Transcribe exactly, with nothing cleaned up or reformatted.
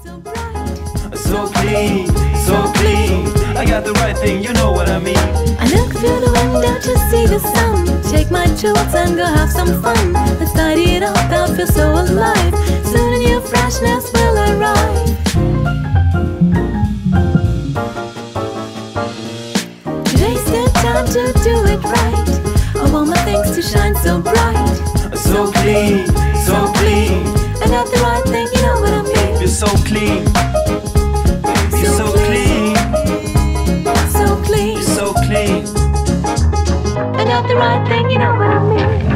so bright, So clean, so clean. I got the right thing, you know what I mean. I look through the window to see the sun. Take my tools and go have some fun. Let's tidy it up and feel so alive. Soon a new freshness will arrive. Today's the time to do it right. I want my things to shine so bright. So clean, so clean. I got the right thing, you know what I mean. You're so clean. You're so clean. So clean. You're so clean. I got the right thing, you know what I mean.